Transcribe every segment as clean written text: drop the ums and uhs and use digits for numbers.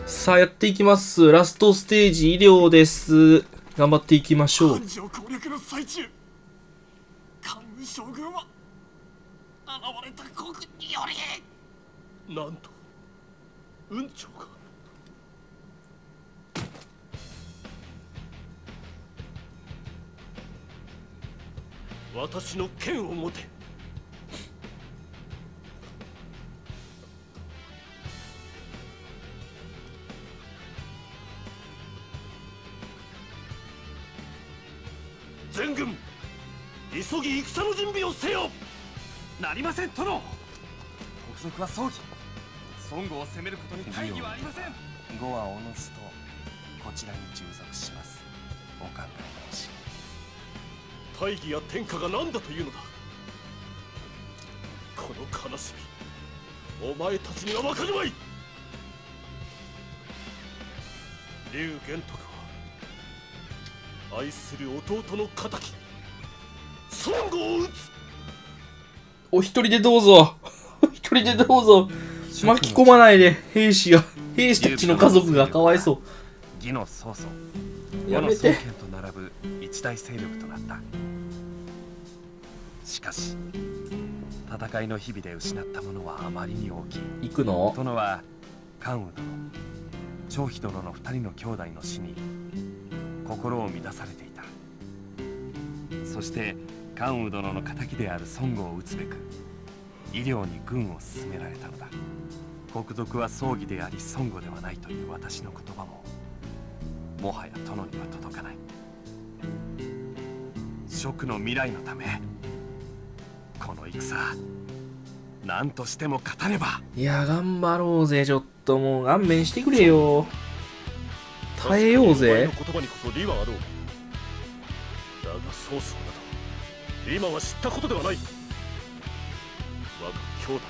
さあやっていきます。ラストステージ医療です。頑張っていきましょう。 漢城攻略の最中、関羽将軍は現れた国により、なんと雲長が私の剣を持て。全軍急ぎ戦の準備をせよ。 なりません殿。国賊は葬儀、孫悟を攻めることに大義はありません。 呉はおのずとこちらに従属します。お考え直し。 大義や天下が何だというのだ。この悲しみ、お前たちには分かるまい。劉玄徳は愛する弟の仇孫悟を討つ。 お一人でどうぞ。お一人でどうぞ。巻き込まないで。兵士たちの家族がかわいそう。 義の曹操、 やめて。 呉の孫権と並ぶ一大勢力となった。しかし戦いの日々で失ったものはあまりに大きい。 行くの？ 殿は関羽殿、張飛殿の2人の兄弟の死に心を乱されていた。そして関羽殿の敵である孫悟を討つべく医療に軍を進められたのだ。国賊は葬儀であり孫悟ではないという私の言葉ももはや殿には届かない。蜀の未来のためこの戦何としても勝たねば。 いや頑張ろうぜ。ちょっともう勘弁してくれよ。耐えようぜ。 お前の言葉にこそ利はあろう。だが曹操など今は知ったことではない。我が兄弟の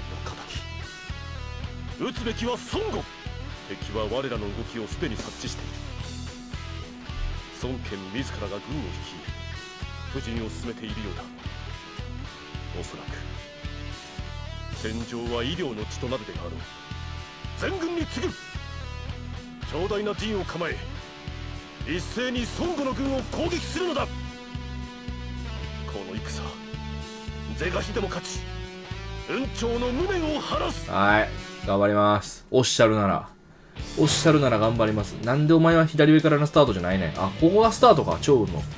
仇、討つべきは孫悟。敵は我らの動きをすでに察知している。孫権自らが軍を率い布陣を進めているようだ。おそらく戦場は医療の地となるであろう。全軍に次ぐ。強大な陣を構え一斉に孫悟の軍を攻撃するのだ。この戦是が非でも勝ち雲長の無念を晴らす。 はい、頑張ります。おっしゃるなら頑張ります。なんでお前は左上からのスタートじゃないね。あ、ここがスタートか、趙雲の。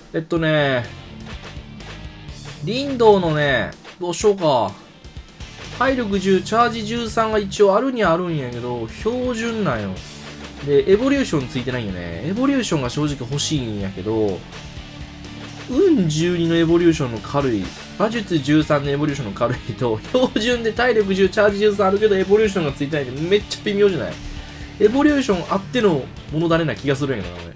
林道のね、どうしようか。体力10、チャージ13が一応あるにはあるんやけど、標準なんよ。で、エボリューションついてないよね。エボリューションが正直欲しいんやけど、運12のエボリューションの軽い、馬術13のエボリューションの軽いと、標準で体力10、チャージ13あるけど、エボリューションがついてないってめっちゃ微妙じゃない？エボリューションあっての物種な気がするんやけどな、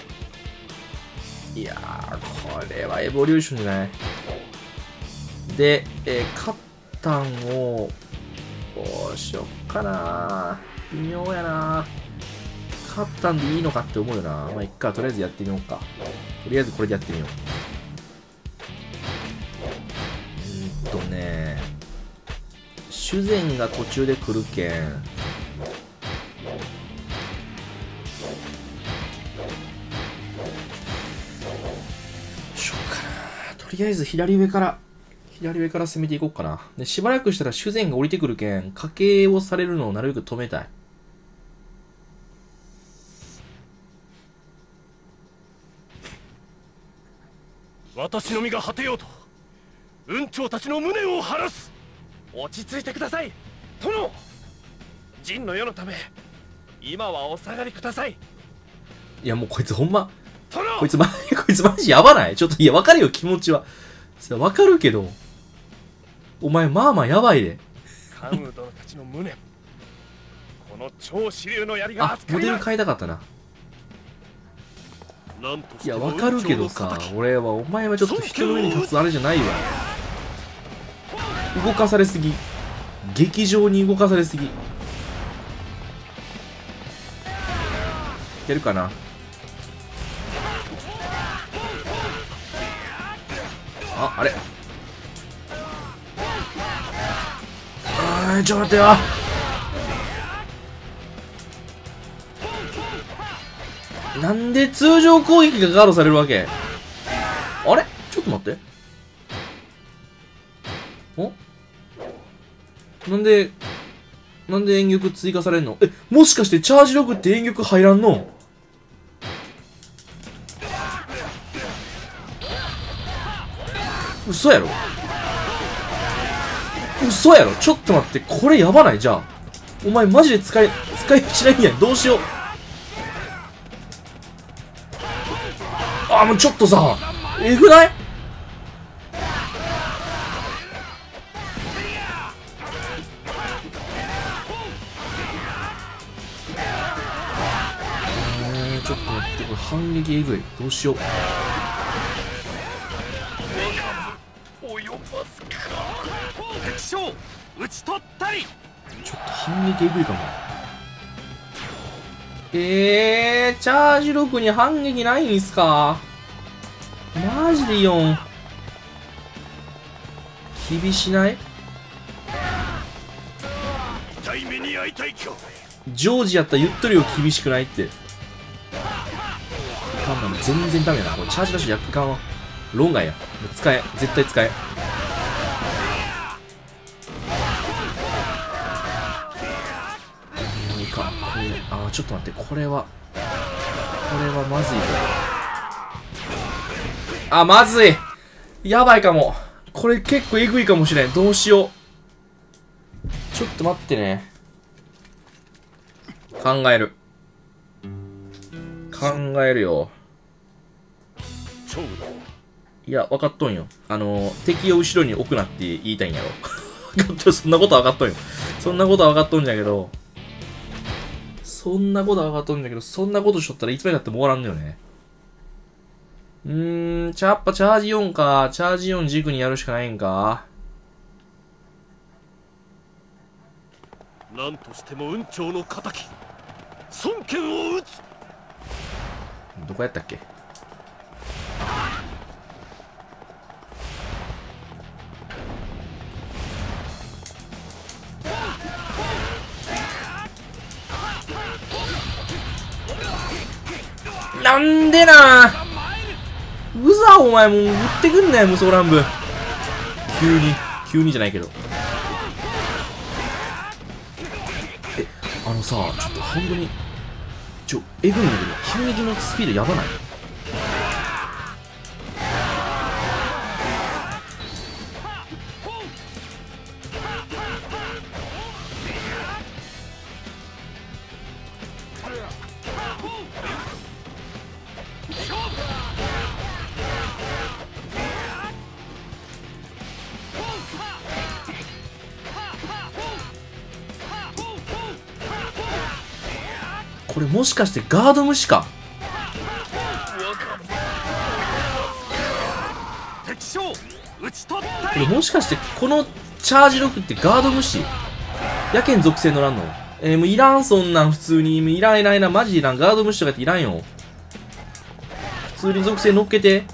俺。いやー、これはエボリューションじゃない。で、カッタンを、どうしよっかな。微妙やな。カッタンでいいのかって思うよな。まあ、いっか。とりあえずやってみようか。とりあえずこれでやってみよう。修繕が途中で来るけん。どうしようかな。とりあえず左上から攻めていこうかな。で、しばらくしたら修繕が降りてくるけん、家計をされるのをなるべく止めたい。 私の身が果てようと雲長たちの無念を晴らす。 落ち着いてください殿。陣の世のため今はお下がりください。 いやもうこいつほんま殿、 こいつマジやばない？ちょっといや分かるよ気持ちは。分かるけどお前まあまあやばいで。 関羽殿たちの無念、この超支流の槍が扱いモデル変えたかったな。いや分かるけどさ、俺はお前はちょっと人の上に立つあれじゃないわ。動かされすぎ、劇場に動かされすぎ。いけるかな。あれちょっと待ってよ。 なんで通常攻撃がガードされるわけ？あれちょっと待って。お？なんで遠玉追加されんの？もしかしてチャージ力って遠玉入らんの？嘘やろ？嘘やろ？ちょっと待って、これやばない？じゃあお前マジで使いしないんやん。どうしよう。あ、もうちょっとさ、えぐない？ちょっと待って、これ反撃えぐい。どうしよう。 敵将討ち取ったり。 ちょっと反撃えぐいかも。チャージ6に反撃ないんすか？マジでイオン厳しない？ 痛い目に遭いたい今日。 ジョージやったら言っとるよ、厳しくないって。いかんなの全然ダメやな。これチャージダッシュ逆かんわ。論外や。使え、絶対使え。いいか、これ、ちょっと待って、これはまずいぞ。まずい。やばいかも。これ結構えぐいかもしれん。どうしよう。ちょっと待ってね。考えるよ。いや、分かっとんよ。敵を後ろに置くなって言いたいんやろ。そんなことは分かっとんよ。そんなことは分かっとんじゃけど、そんなことしとったらいつまでだっても終わらんのよね。やっぱチャージ4か。チャージ4軸にやるしかないんか。 なんとしても雲長の仇、孫権を討つ。 どこやったっけ？なんでな。うざ、お前もう撃ってくんなよ、無双乱舞。急にじゃないけど。さ、ちょっと本当にえぐいんだけど、反撃のスピードやばない？これもしかしてガード無視か？これもしかしてこのチャージ6ってガード無視？やけん属性乗らんの？もういらん、そんなん普通に。もういらんな、マジいらん。ガード無視とかっていらんよ。普通に属性乗っけて。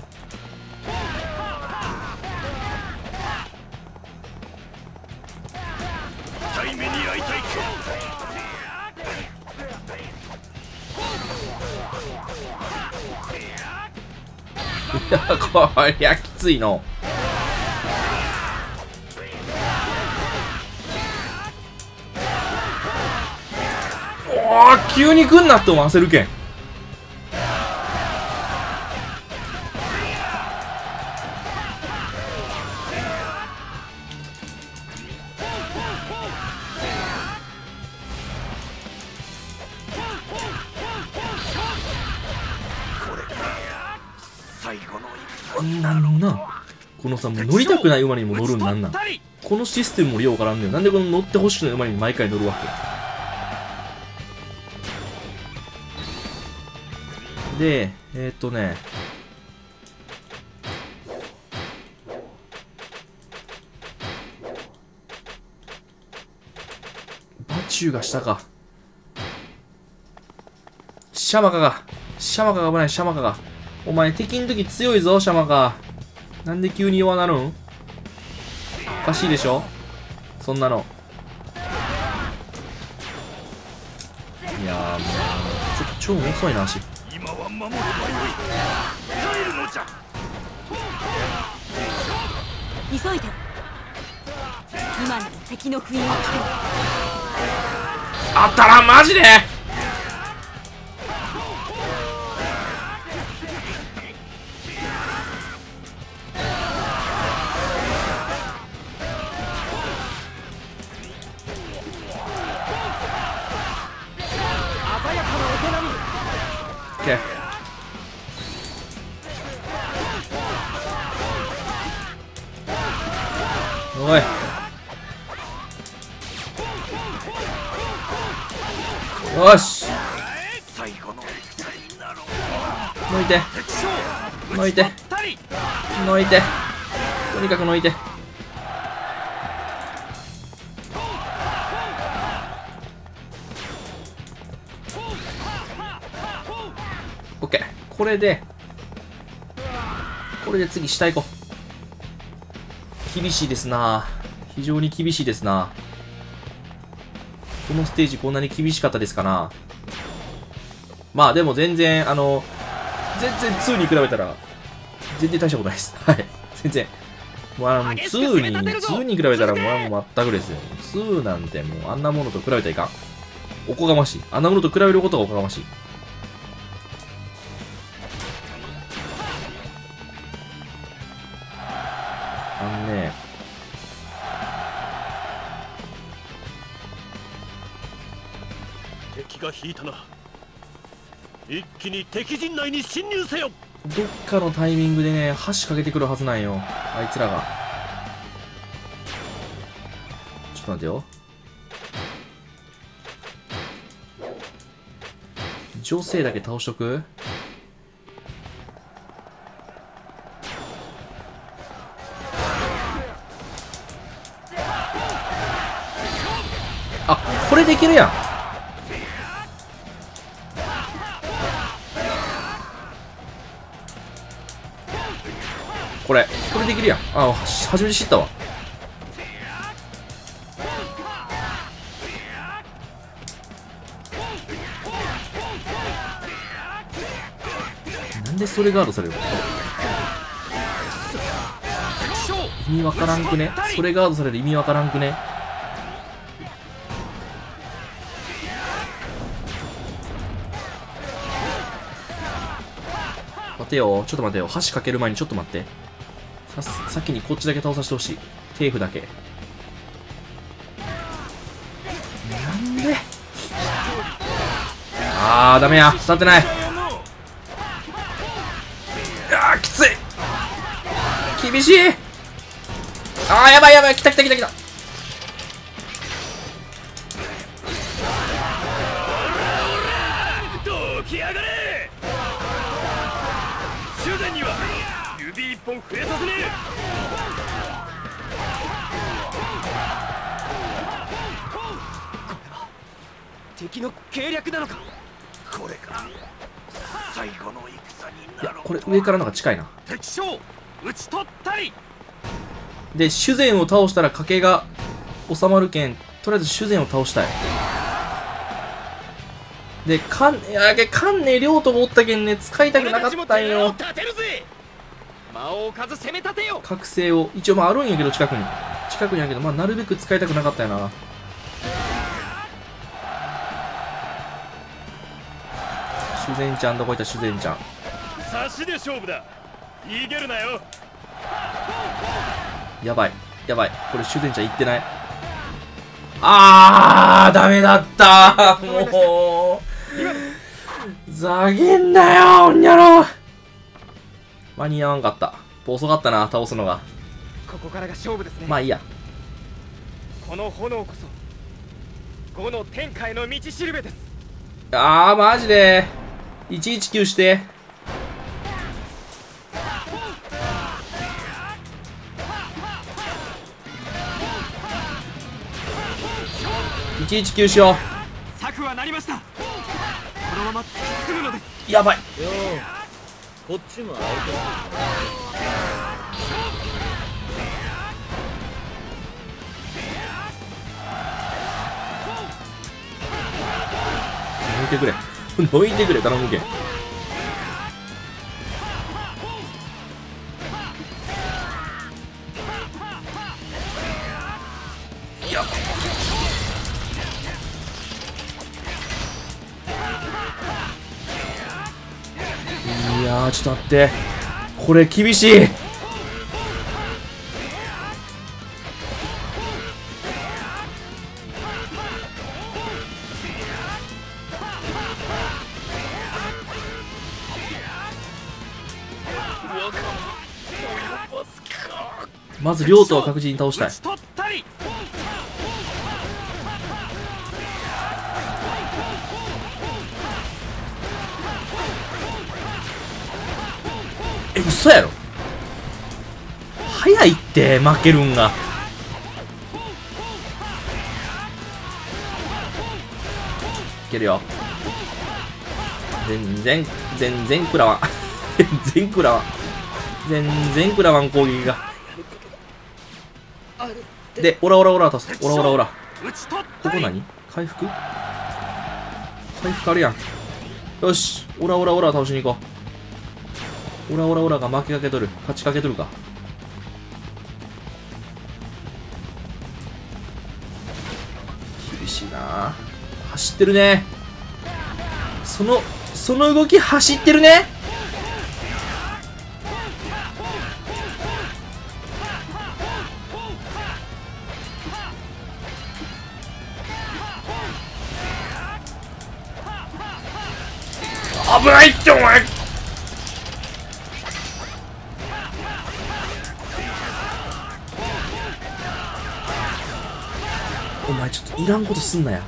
いや、こりゃきついの。急に来んなって思わせるけん。なんなこのさ、もう乗りたくない馬にも乗るんなんなん。このシステムもようわからんねん。なんでこの乗ってほしくない馬に毎回乗るわけで、バチューが下か。シャマカが危ない。シャマカがお前敵の時強いぞ。シャマカなんで急に弱なるん？おかしいでしょそんなの。いやーもうちょっと超遅いな足。 は守ればよい。帰るのじゃ。 急いで。今なら敵の不意をつける。 あったらマジで。 鮮やかなお手並み。 オッケー。おい。よし。 最後の戦になろう。 抜いて。 敵将抜いて。 たり。 抜いて。とにかく抜いて。オッケー。これで次下行こう。厳しいですな。非常に厳しいですな。このステージこんなに厳しかったですかな。まあでも全然全然2に比べたら全然大したことないです。はい。全然もう2に比べたらもう全くですよ。2なんてもうあんなものと比べたらいかん。おこがましい。あんなものと比べることがおこがましい。 敵が引いたな。一気に敵陣内に侵入せよ。 どっかのタイミングでね、橋かけてくるはずなんよ、あいつらが。ちょっと待てよ。女性だけ倒しとく。あ、これできるやん。これできるやん。あ、初めて知ったわ。なんでそれガードされるの？意味わからんくね？それガードされる意味わからんくね？待てよ、ちょっと待てよ。橋かける前にちょっと待って。先にこっちだけ倒させてほしい。テーフだけ。なんで？あー、ダメや。立ってない。あー、きつい。厳しい。あー、やばいやばい。来た。 どきやがれ。修繕には指一本増えさせねえ。これは敵の計略なのか。これが最後の戦になろう。 これ上からのが近いな。 敵将討ち取ったり。 で、修繕を倒したら賭けが収まるけん、とりあえず修繕を倒したい。で、関根亮ともおったけんね、使いたくなかったんよ。 魔王数攻め立てよ。 覚醒を、一応まああるんやけど、近くにあるけど、まあなるべく使いたくなかったよな。修繕ちゃん、どこ行った修繕ちゃん。 差しで勝負だ。逃げるなよ。 やばい。これ修繕ちゃん行ってない。あー、ダメだったー。もう。ざげんなよ、おんにゃろ。間に合わんかった。遅かったな、倒すのが。 ここからが勝負ですね。 まあいいや。 この炎こそ5の天下への道しるべです。 あー、マジで。119して。119しよう。 策はなりました。このまま突き進むのです。 やばい。 こっちも相手抜いてくれ頼むけん。 やー、ちょっと待って。これ厳しい。まず亮斗は確実に倒したい。 取ったり。 え、嘘やろ。早いって負けるんが。いけるよ。全然食らわん。全然食らわん。全然食らわん攻撃が。で、オラ倒す。オラ。ここ何？回復あるやん。よし。オラ倒しに行こう。オラが負けかけとる。勝ちかけとるか。厳しいな。走ってるね。その動き走ってるね。危ないってお前。お前ちょっといらんことすんなや。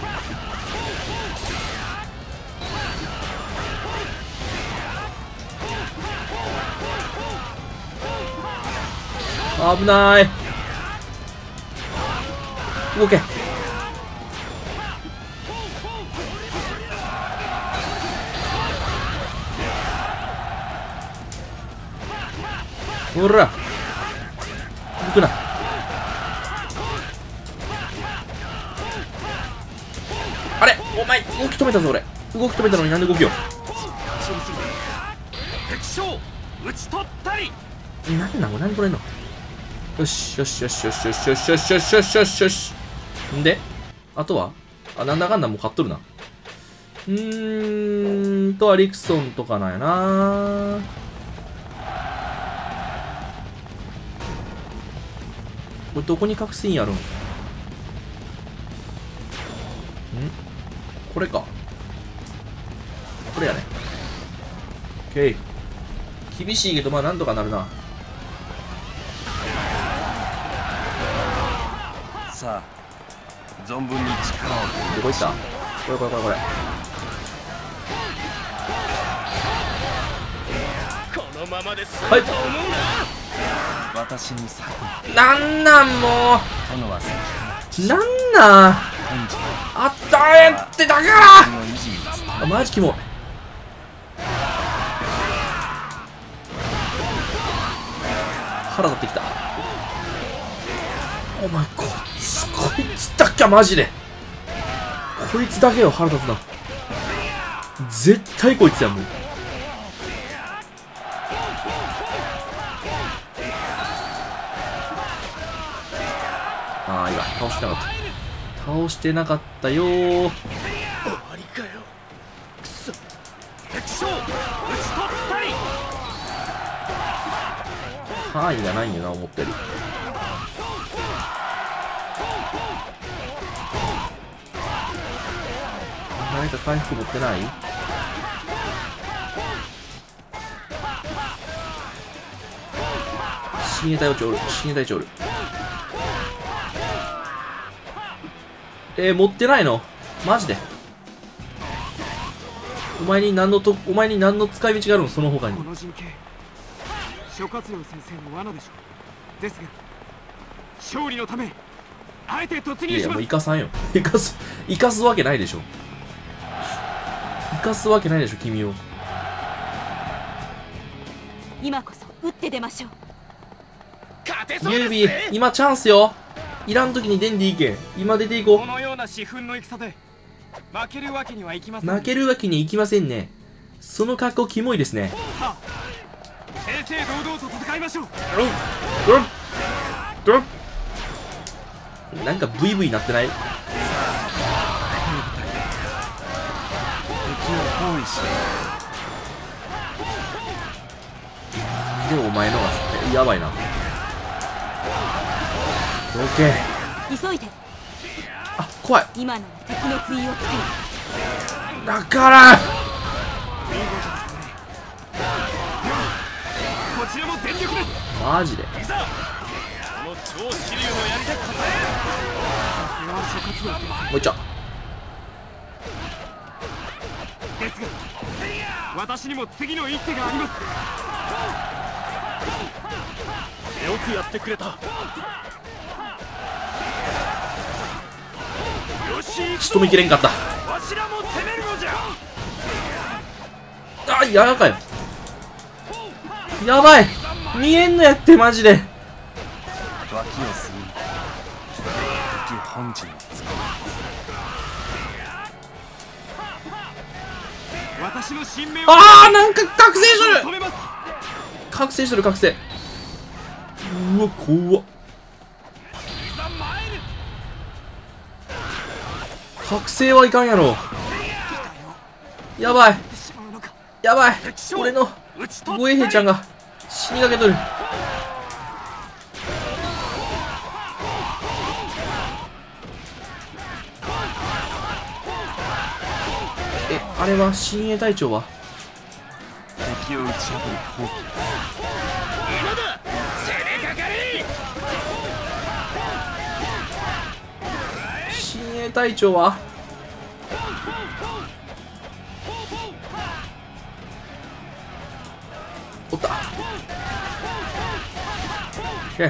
危ない。動け。ほら動くな。あれお前動き止めたぞ。俺動き止めたのになんで動きよ。 敵将討ち取ったり。 何これんの。よし。んであとはなんだかんだもう勝っとるな。アリクソンとかなんやな。これどこに隠すんやろん。これか。これやね。オッケー。厳しいけどまあなんとかなるな。 さあ存分に力を。 どこ行った？これ。 このままではい。 私に先なんも殿は先あったえってだからあ、マジキモい。腹立ってきた。お前こいつだけはマジでこいつだけよ腹立つな。絶対こいつやもん。ああ、いいわ。倒してなかったよー。 終わりかよ。くそ。敵将討ち取ったり。 範囲がないんよな、思ってる。誰か回復持ってない？深淵隊長おる。持ってないの？マジで？お前に何の使い道があるの？その他に。 この陣形、諸葛亮先生の罠でしょう。ですが勝利のためあえて突入します。 いやもう生かさんよ。生かすわけないでしょ。君を。 今こそ打って出ましょう。 勝てそうユービー、 ですね。 今チャンスよ。いらん時に出んでいいけん。今出ていここのような私憤の戦で負けるわけにはいきません。 負けるわけにいきませんね。その格好キモいですね。 さあ正々堂々と戦いましょう。 なんかブイブイなってない？ 敵を包囲しげえお前のがやばいな。オッケー。 急いで。 あ、怖い。 今なら敵の不意をつく。 だからこちらも全力です。 マジでいざこの超支流のやり手方もう一丁。 ですが私にも次の一手があります。 よくやってくれた。よし仕留めきれんかった。 わしらも攻めるのじゃ。 あ、やばかよ。やばい。見えんのやってマジで。 脇をすり敵本陣を使う。 私の神明をあー、なんか覚醒しとる。 止めます。 覚醒しとる覚醒。うわ怖っ。覚醒はいかんやろ。やばいやばい。俺の護衛兵ちゃんが死にかけとる。え、あれは親衛隊長は敵を打ち破る攻撃。 今だ攻めかかれ。 親衛隊長はおった。け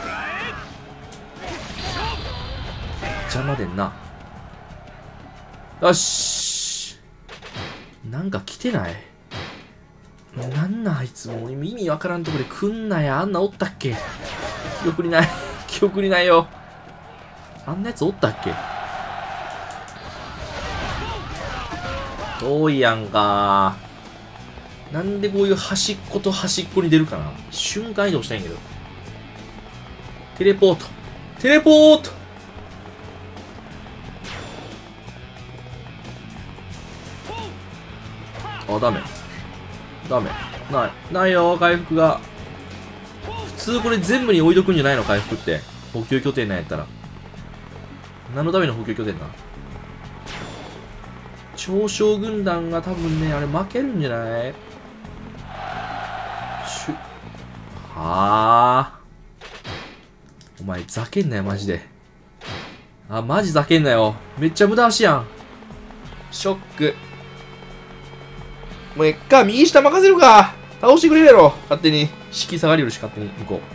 邪魔でんな。よし、なんか来てない。なんなんあいつ、もう意味わからんとこで来んなや。あんなおったっけ。記憶にない記憶にないよ。あんなやつおったっけ。遠いやんか。なんでこういう端っこと端っこに出るかな。瞬間移動したいんやけど。テレポートテレポート。あ、ダメダメ。ないよ回復が。普通これ全部に置いとくんじゃないの回復って。補給拠点なんやったら。何のための補給拠点だ。長将軍団が多分ね、あれ負けるんじゃない。はあ。お前ざけんなよマジで。あ、マジざけんなよ。めっちゃ無駄足やん。ショック。もうえっか、右下任せるか。倒してくれるやろ勝手に。式下がりよるし勝手に向こ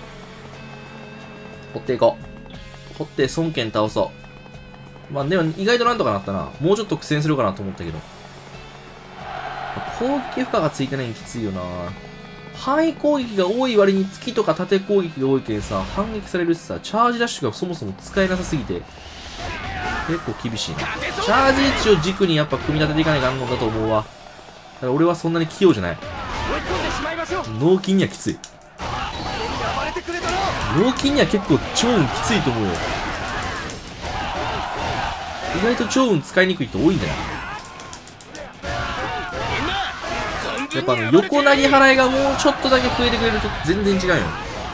う。掘っていこう。掘って孫権倒そう。まあでも意外となんとかなったな。もうちょっと苦戦するかなと思ったけど。攻撃負荷がついてないのきついよな。範囲攻撃が多い割に月とか縦攻撃が多いけんさ、反撃されるしさ、チャージダッシュがそもそも使えなさすぎて、結構厳しいな。チャージ位置を軸にやっぱ組み立てていかないかんのだと思うわ。だから俺はそんなに器用じゃない。脳筋にはきつい。脳筋には結構超運きついと思うよ。意外と超運使いにくい人多いんだよ。やっぱ横投げ払いがもうちょっとだけ増えてくれると全然違うよ。だ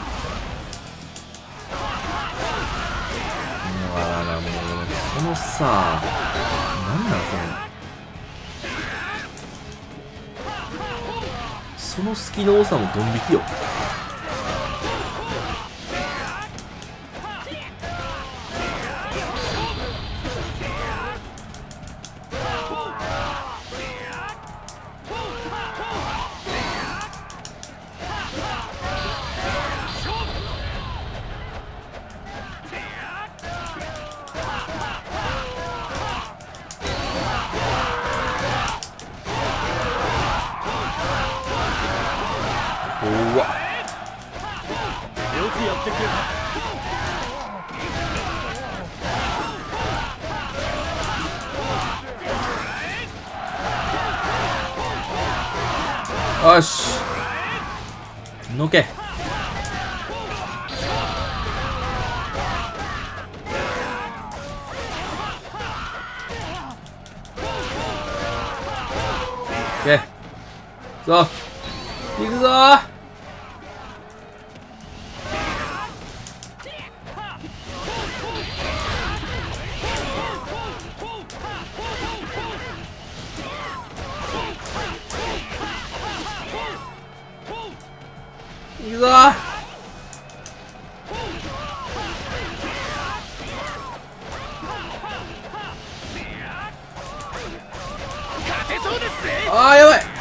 からもうそのさ、なんなんその隙の多さもドン引きよ。うわ、 よくやってくれた。 よしのけ。オッケー。行くぞー。 いくぞ。あーやばい。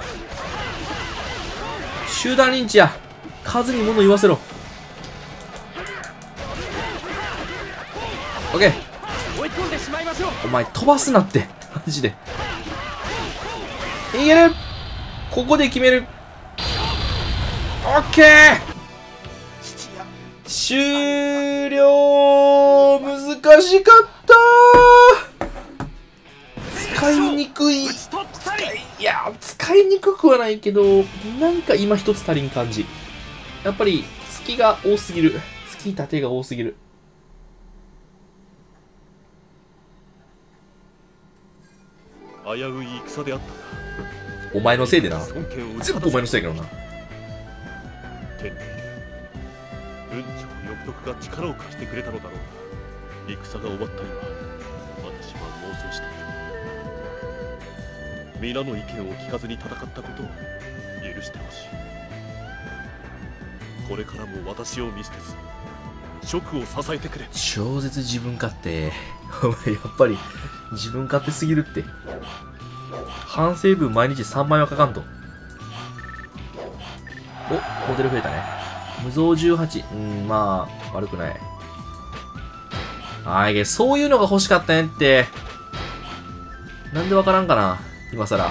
集団リンチや。数に物言わせろ。オッケー。 追い込んでしまいましょう。 お前飛ばすなってマジで。いける。ここで決める。オッケー。終了。難しかったー。使いにくい。いや使いにくくはないけど、なんか今一つ足りん感じ。やっぱり月が多すぎる。月縦が多すぎる。 危うい戦であったな。 お前のせいでな。 尊敬を全部お前のせいだけどな。 天理、文長翼徳が力を貸してくれたのだろうが、戦が終わった今、私は妄想している。皆の意見を聞かずに戦ったことを許してほしい。これからも私を見捨てず、職を支えてくれ。 超絶自分勝手。お前やっぱり自分勝手すぎるって。反省文毎日3枚はかかんと。お、モデル増えたね。無造18。まあ、悪くない。そういうのが欲しかったねって。なんでわからんかな今さら。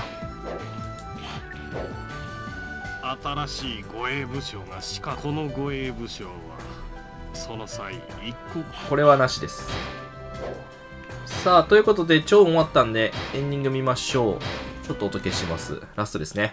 新しい護衛武将がこの護衛武将はその際一国。 これはなしです。さあ、ということで超終わったんでエンディング見ましょう。ちょっと音消します。ラストですね。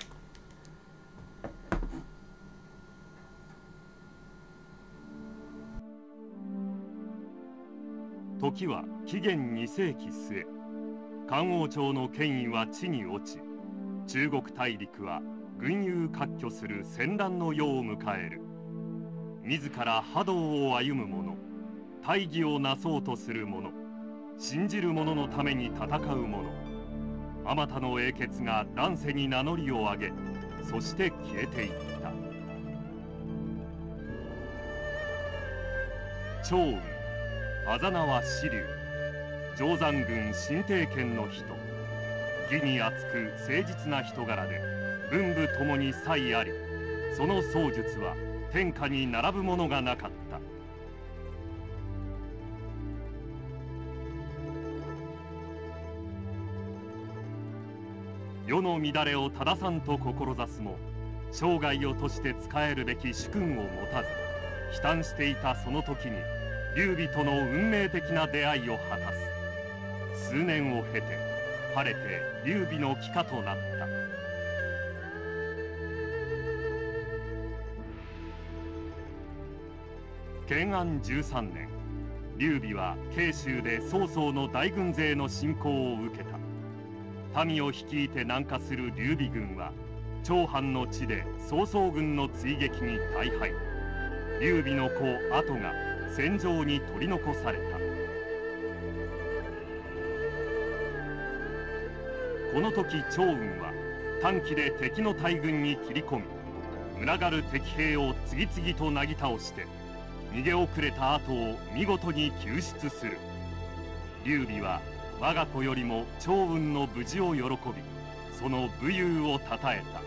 時は紀元2世紀末、漢王朝の権威は地に落ち、中国大陸は群雄割拠する戦乱の世を迎える。自ら覇道を歩む者、大義をなそうとする者、信じる者のために戦う者、あまたの英傑が乱世に名乗りを上げ、そして消えていった。趙雲、あざ名は紫龍、定山郡新帝県の人、義に厚く誠実な人柄で文武ともに才あり、その槍術は天下に並ぶものがなかった。世の乱れを正さんと志すも、生涯をとして仕えるべき主君を持たず、悲嘆していたその時に劉備との運命的な出会いを果たす。数年を経て晴れて劉備の帰化となった。建安13年、劉備は慶州で曹操の大軍勢の侵攻を受けた。民を率いて南下する劉備軍は長藩の地で曹操軍の追撃に大敗。劉備の子後が戦場に取り残された。この時趙雲は短期で敵の大軍に切り込み、群がる敵兵を次々となぎ倒して逃げ遅れた後を見事に救出する。劉備は我が子よりも趙雲の無事を喜び、その武勇をたたえた。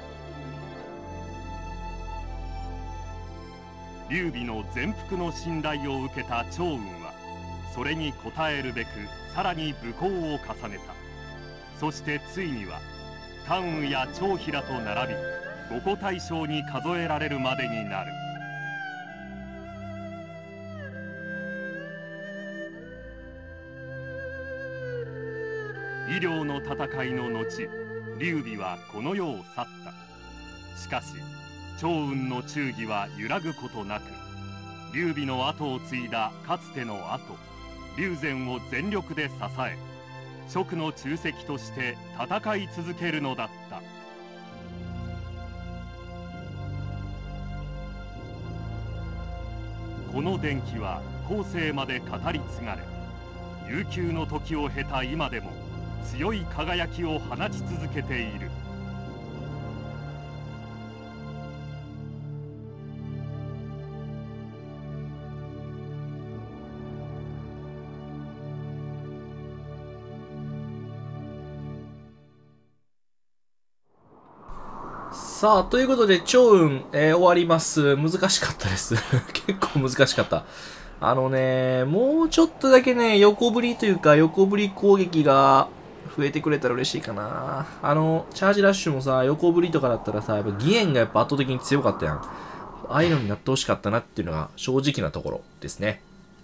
劉備の全幅の信頼を受けた趙雲は、それに応えるべくさらに武功を重ねた。そしてついには関羽や張飛らと並び、五個大将に数えられるまでになる。医療の戦いの後、劉備はこの世を去った。しかし趙雲の忠義は揺らぐことなく、劉備の後を継いだかつての後、劉禅を全力で支え、蜀の忠石として戦い続けるのだった。この伝記は後世まで語り継がれ、悠久の時を経た今でも強い輝きを放ち続けている。 さあ、ということで、超運、終わります。難しかったです。結構難しかった。もうちょっとだけね、横振りというか、横振り攻撃が増えてくれたら嬉しいかな。チャージラッシュもさ、横振りとかだったらさ、やっぱ義援がやっぱ圧倒的に強かったやん。ああいうのになってほしかったなっていうのが正直なところですね。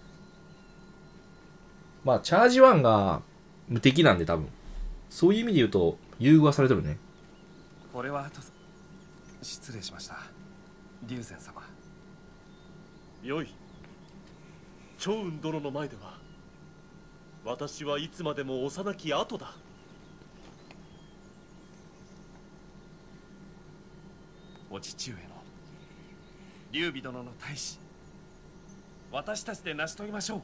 まあ、チャージ1が無敵なんで多分。そういう意味で言うと、優遇はされてるね。 これは失礼しました。龍禅様。 よい。趙雲殿の前では私はいつまでも幼き後だ。 お父上の劉備殿の大志、私たちで成し遂げましょう。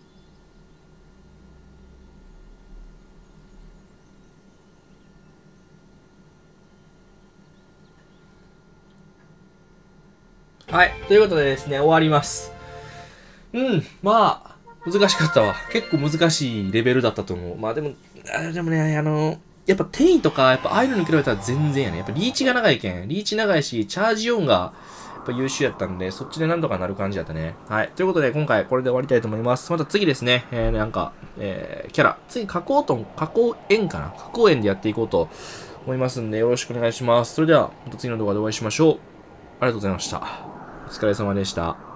はい。ということでですね、終わります。まあ、難しかったわ。結構難しいレベルだったと思う。まあでもね、やっぱ転移とか、やっぱああいうのに比べたら全然やね。やっぱリーチが長いけん。リーチ長いし、チャージ音がやっぱ優秀やったんで、そっちでなんとかなる感じだったね。はい。ということで、今回これで終わりたいと思います。また次ですね、キャラ。次、加工園かな加工園でやっていこうと思いますんで、よろしくお願いします。それでは、また次の動画でお会いしましょう。ありがとうございました。お疲れ様でした。